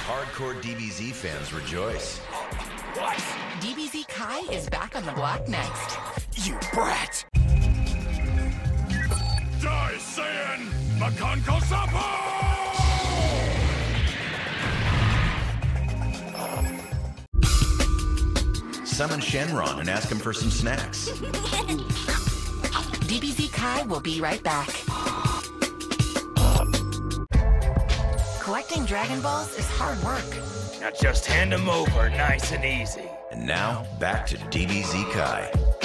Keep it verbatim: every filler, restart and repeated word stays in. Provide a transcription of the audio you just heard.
Hardcore D B Z fans rejoice. What? D B Z Kai is back on the block next. You brat! Die, Saiyan! Makanko Sapo! Summon Shenron and ask him for some snacks. D B Z Kai will be right back. Collecting Dragon Balls is hard work. Now just hand them over nice and easy. And now, back to D B Z Kai.